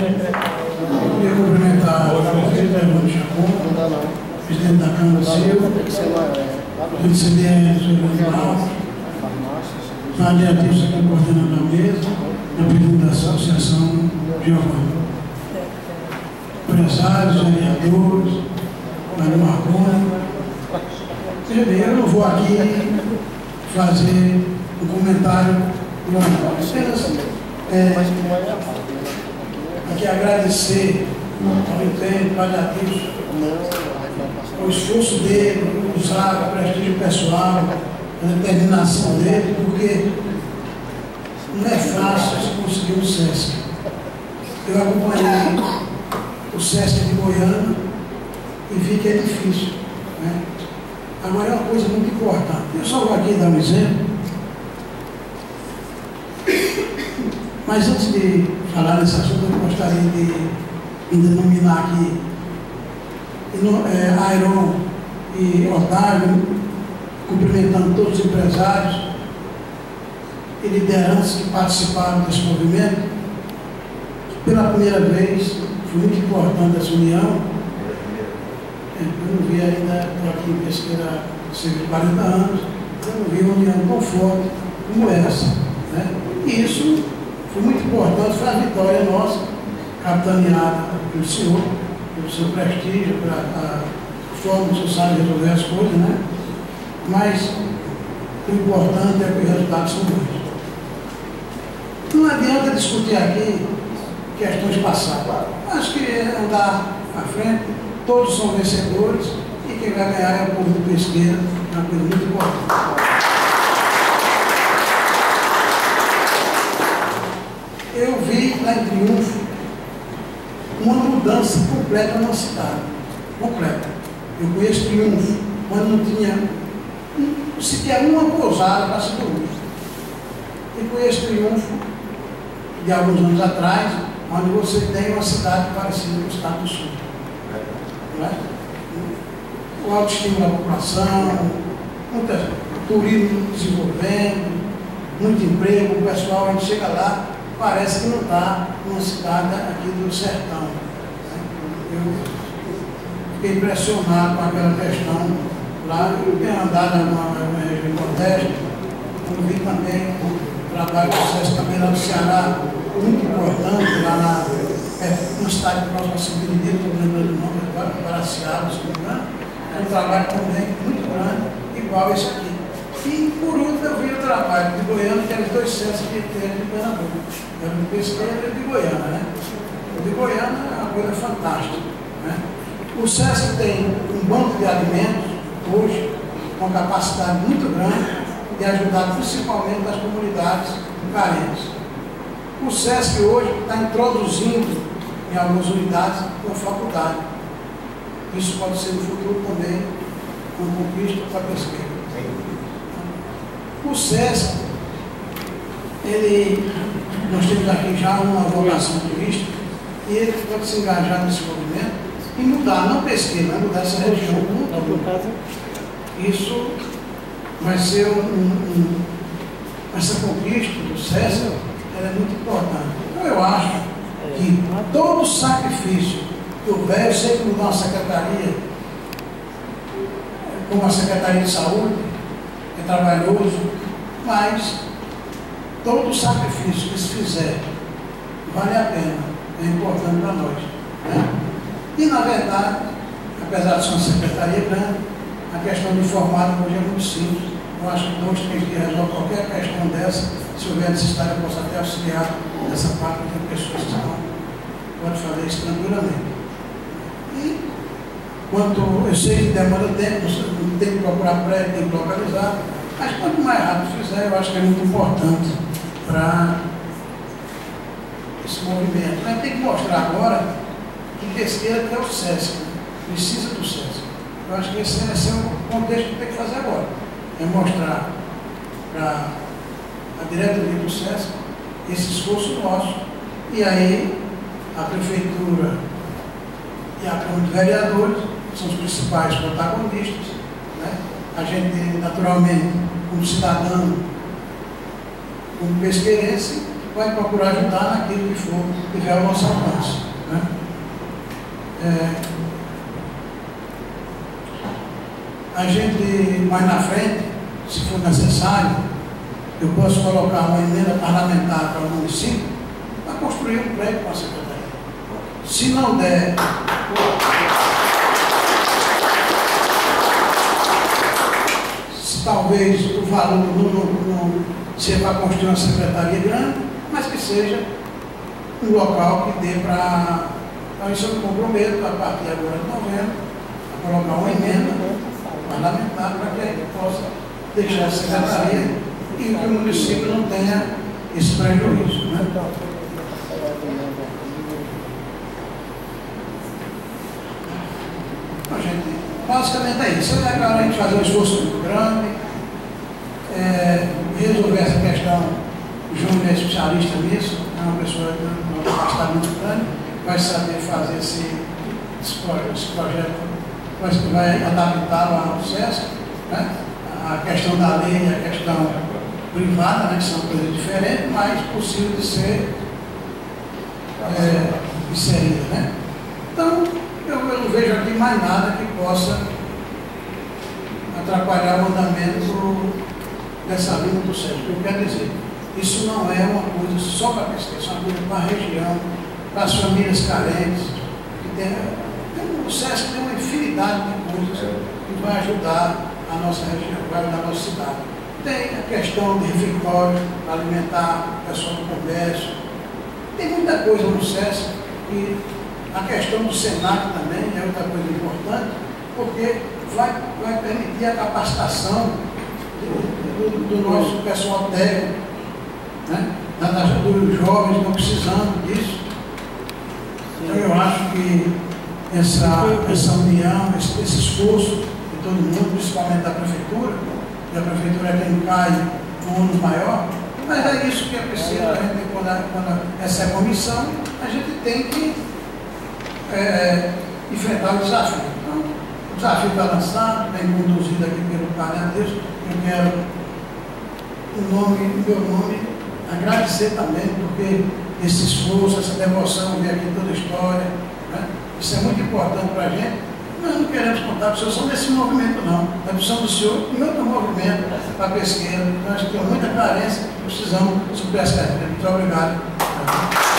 Queria cumprimentar o presidente Evandro Chacon, presidente da Câmara Silva, o vice-presidente do Tribunal, os adiativos aqui coordenando a mesa, o presidente da Associação Giovanni, empresários, vereadores, Mário Marconi. Veja bem, eu não vou aqui fazer um comentário longo, apenas aqui agradecer ao empenho, paliativo, o esforço dele, usar o prestígio pessoal, a determinação dele, porque não é fácil se conseguir um SESC. Eu acompanhei o SESC de Goiânia e vi que é difícil, né? Agora é uma coisa muito importante. Eu só vou aqui dar um exemplo, mas antes de falar nesse assunto, eu gostaria de denominar aqui Airon e Otávio, cumprimentando todos os empresários e lideranças que participaram desse movimento. Pela primeira vez, foi muito importante essa união. Eu não vi ainda, estou aqui em Pesqueira há cerca de 40 anos, eu não vi uma união tão forte como essa, né? E isso foi muito importante, foi a vitória nossa, capitaneada pelo senhor, pelo seu prestígio, pela forma que o senhor sabe resolver as coisas, né? Mas o importante é que os resultados são bons. Não adianta discutir aqui questões passadas. Acho que andar à frente, todos são vencedores e quem vai ganhar é o povo de Pesqueira, é uma coisa muito importante. Eu vi lá em Triunfo uma mudança completa na cidade. Completa. Eu conheço Triunfo, quando não tinha sequer uma pousada para se dormir. E conheço Triunfo de alguns anos atrás, onde você tem uma cidade parecida com o Estado do Sul. Não é? O autoestima da população, muito turismo desenvolvendo, muito emprego, o pessoal, a gente chega lá, parece que não está numa cidade aqui do sertão. Eu fiquei impressionado com aquela questão lá. Eu tenho andado na região do Nordeste, eu vi também o trabalho do SESC também lá no Ceará, muito importante, lá na cidade próxima a Sibirité, estou lembrando o nome agora, Paraciaba, se não me engano. É um trabalho também muito grande, igual esse aqui. E, por último, eu vi o trabalho de Goiânia, que eram os dois SESC que teve de Pernambuco. Era de Pesqueira e de Goiânia, né? O de Goiânia é uma coisa fantástica, né? O SESC tem um banco de alimentos, hoje, com capacidade muito grande de ajudar principalmente as comunidades carentes. O SESC hoje está introduzindo em algumas unidades uma faculdade. Isso pode ser no futuro também uma conquista para a Pesqueira. O SESC, nós temos aqui já uma vocação turística e ele pode se engajar nesse movimento e mudar, não Pesqueira, mas mudar essa região. Isso vai ser essa conquista do SESC, ela é muito importante. Então eu acho que todo sacrifício que houver, eu sei que mudar uma secretaria, como a Secretaria de Saúde, é trabalhoso, mas todo o sacrifício que se fizer vale a pena, é importante para nós, né? E na verdade, apesar de ser uma secretaria grande, a questão de informática hoje é muito simples. Eu acho que 2, 3 dias resolve qualquer questão dessa. Se houver necessidade, eu posso até auxiliar nessa parte, de pessoas que podem fazer isso tranquilamente. E quanto eu sei que demora tempo, tem que procurar prédio, tem que localizar, mas quanto mais rápido fizer, eu acho que é muito importante para esse movimento. Mas tem que mostrar agora que Pesqueira tem o SESC, né? Precisa do SESC. Eu acho que esse é o contexto que tem que fazer agora. É mostrar para a diretoria do SESC esse esforço nosso. E aí a Prefeitura e a Câmara de Vereadores são os principais protagonistas, né? A gente, naturalmente, como cidadão, como pesqueirense, vai procurar ajudar naquilo que for, que tiver ao nosso alcance. Né? A gente, mais na frente, se for necessário, eu posso colocar uma emenda parlamentar para o município para construir um prédio para a secretaria. Se não der, se talvez o valor não seja para construir uma secretaria grande, mas que seja um local que dê para... Então isso eu me comprometo a partir agora de novembro, a colocar uma emenda parlamentar para que a gente possa deixar a secretaria e que o município não tenha esse prejuízo. Né? Então, gente, basicamente é isso. É agora a gente fazer um esforço muito grande, resolver essa questão. O Júnior é especialista nisso, é uma pessoa que está muito grande, vai saber fazer esse projeto, vai adaptá-lo ao SESC, né? A questão da lei e a questão privada, né, que são coisas diferentes, mas possível de ser inserida. Né? Então, eu não vejo aqui mais nada que possa atrapalhar o andamento dessa linha do SESC. O que eu quero dizer, isso não é uma coisa só para a pesquisa, é uma coisa para a região, para as famílias carentes, que o SESC tem uma infinidade de coisas que vai ajudar a nossa região, vai ajudar a nossa cidade. Tem a questão de refeitório para alimentar o pessoal do comércio. Tem muita coisa no SESC e a questão do SENAC também é outra coisa importante, porque vai permitir a capacitação do nosso pessoal técnico, né? Dos jovens estão precisando disso. Então eu acho que essa união, esse esforço de todo mundo, principalmente da prefeitura, e a prefeitura é quem cai no ônus maior, mas é isso que é preciso. A gente, quando essa é a comissão, a gente tem que enfrentar o desafio. Então, o desafio está lançado, bem conduzido aqui pelo Padre Adeus. Eu quero, em meu nome, agradecer também, porque esse esforço, essa devoção, ver aqui toda a história, né? Isso é muito importante para a gente. Nós não queremos contar com o senhor só desse movimento, não. Nós precisamos do senhor em outro movimento para a pesquisa. Nós temos muita carência, precisamos suprir essa carência. Muito obrigado.